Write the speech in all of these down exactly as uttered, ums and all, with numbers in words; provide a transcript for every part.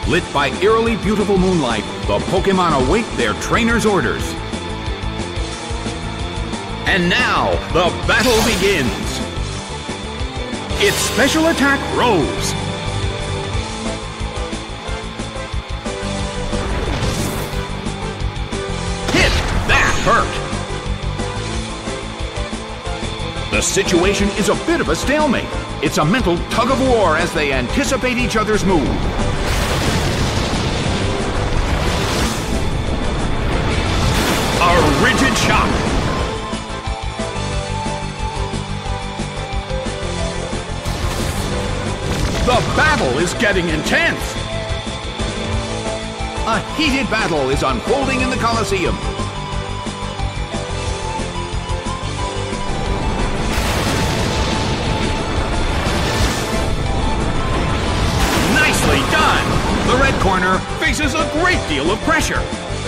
Lit by eerily beautiful moonlight, the Pokémon await their trainer's orders. And now, the battle begins. It's Special Attack Rose. Hit! That hurt! The situation is a bit of a stalemate. It's a mental tug-of-war as they anticipate each other's move. A rigid shot. The battle is getting intense. A heated battle is unfolding in the Colosseum. Nicely done! The red corner faces a great deal of pressure.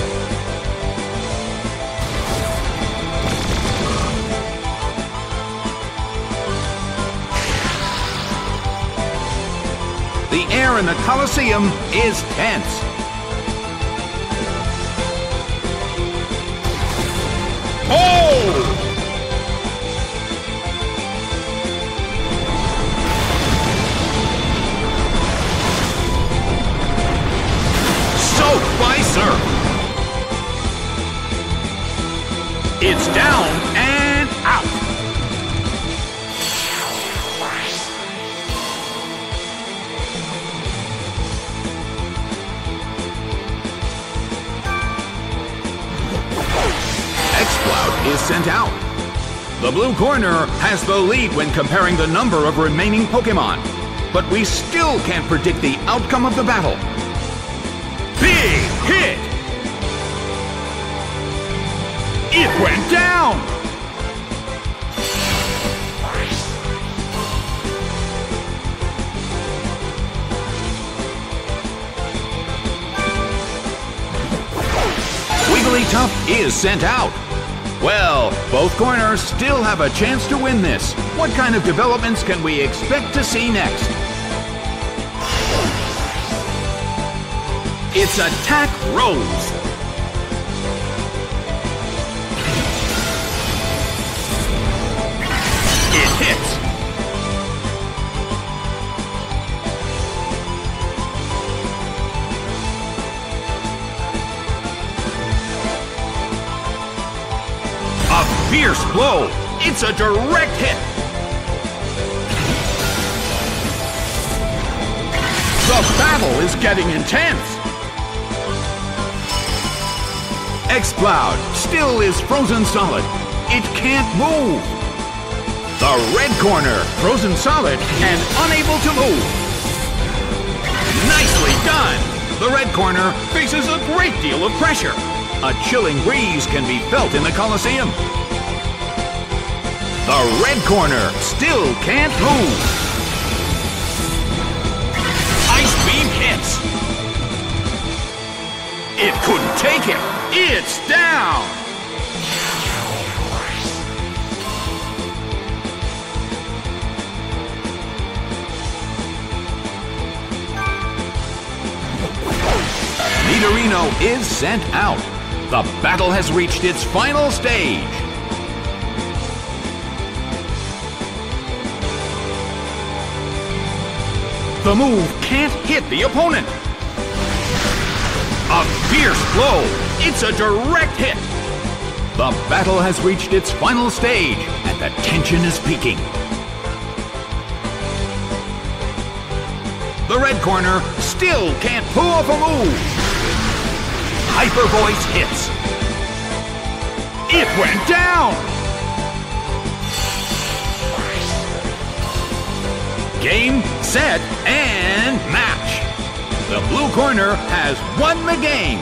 The air in the Colosseum is tense. Oh! Soaked by surf. It's down and out. X-Cloud is sent out. The blue corner has the lead when comparing the number of remaining Pokémon, but we still can't predict the outcome of the battle. Big hit! It went down! Wigglytuff is sent out. Well, both corners still have a chance to win this. What kind of developments can we expect to see next? It's Attack Rose. It hits. A fierce blow. It's a direct hit. The battle is getting intense. X-Cloud still is frozen solid. It can't move. The red corner, frozen solid and unable to move. Nicely done. The red corner faces a great deal of pressure. A chilling breeze can be felt in the Colosseum. The red corner still can't move. Ice beam hits. It couldn't take him. It's down. Nidorino is sent out. The battle has reached its final stage. The move can't hit the opponent. A fierce blow. It's a direct hit. The battle has reached its final stage, and the tension is peaking. The red corner still can't pull off a move. Hyper Voice hits. It went down. Game, set, and match. The blue corner has won the game.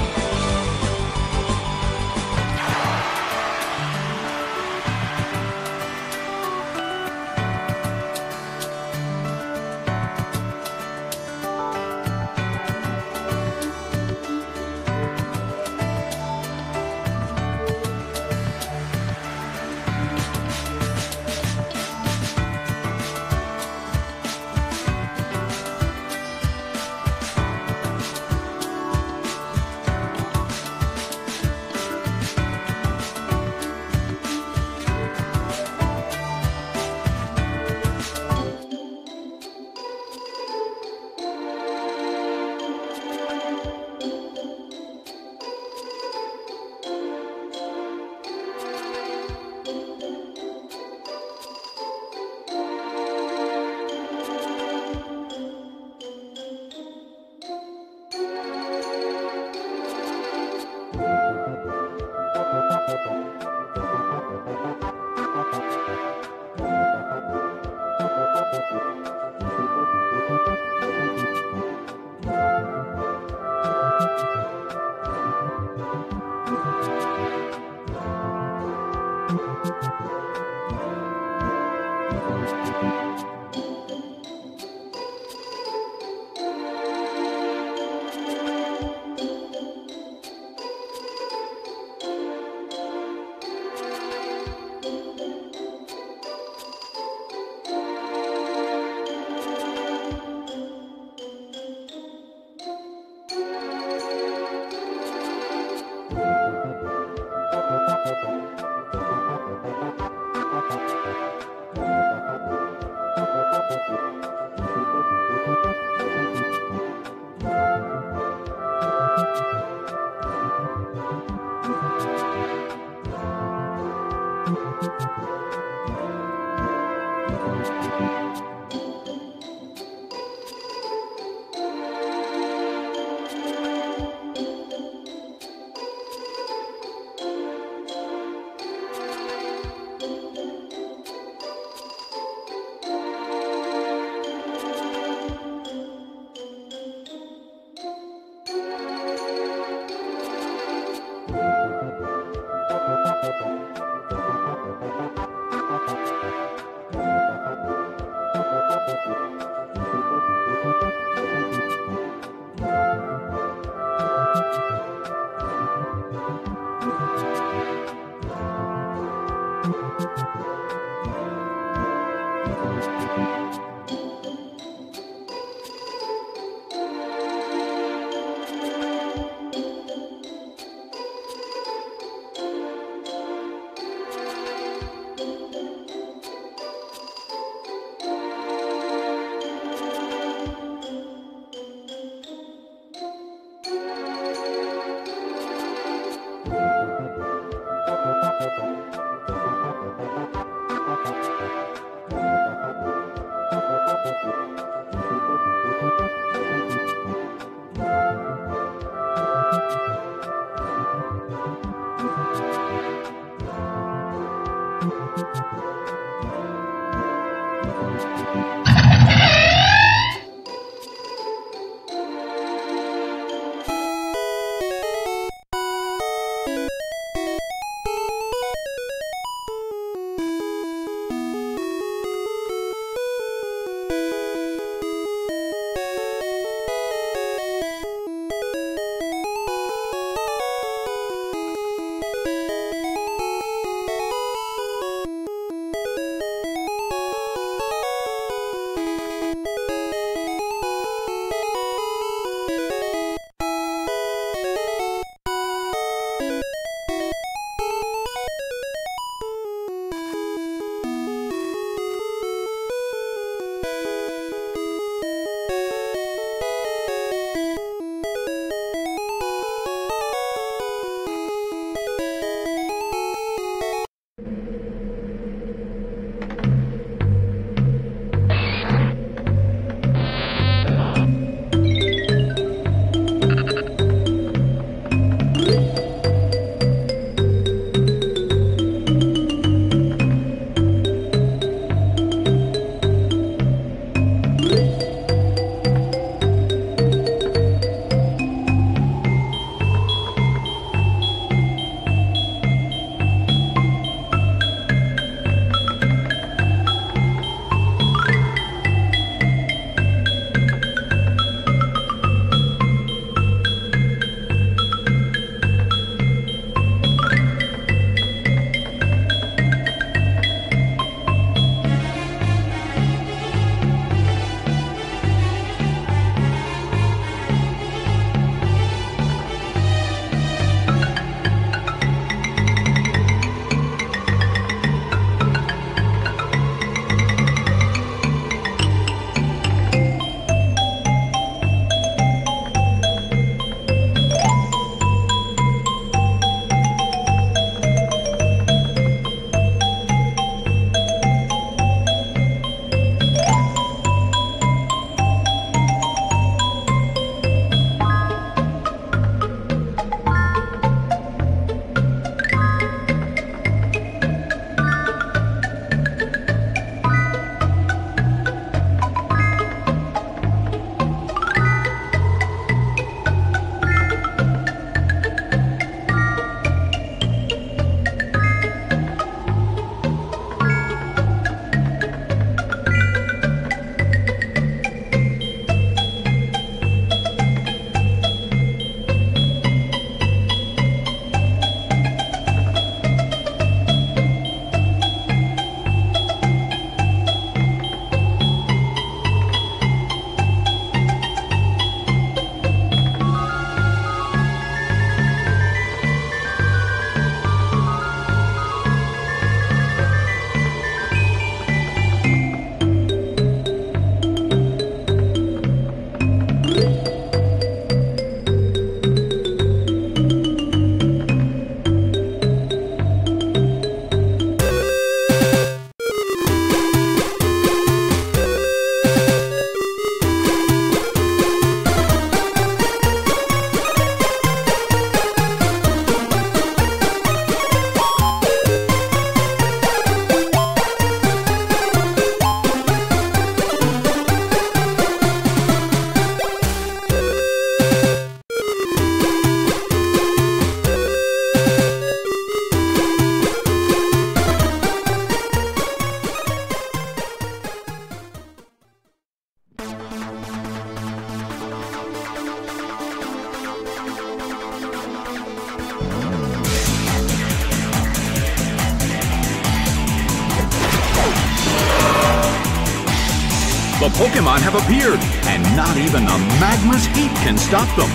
Pokemon have appeared, and not even the magma's heat can stop them.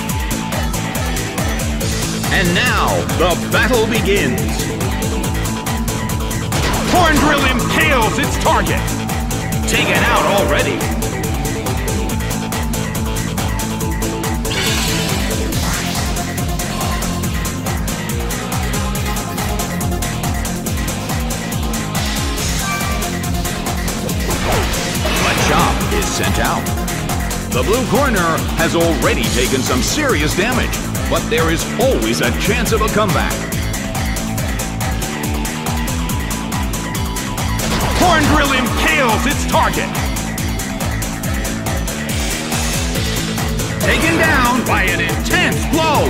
And now, the battle begins. Horndrill impales its target. Taken out already. Machop is sent out. The blue corner has already taken some serious damage, but there is always a chance of a comeback. Horndrill impales its target. Taken down by an intense blow.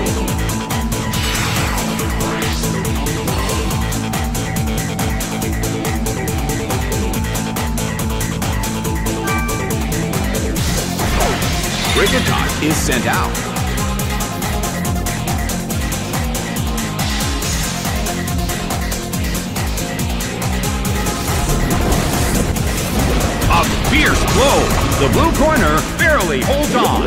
Kricketot is sent out. A fierce blow. The blue corner barely holds on.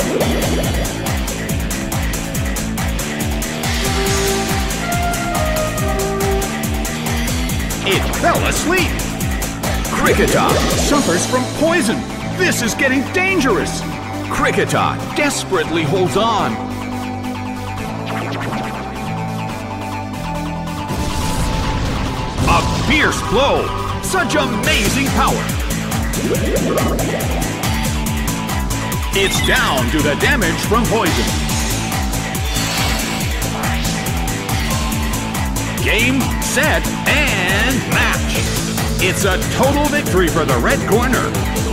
It fell asleep. Kricketot suffers from poison. This is getting dangerous. Kricketot desperately holds on. A fierce blow! Such amazing power! It's down to the damage from poison. Game, set, and match! It's a total victory for the red corner.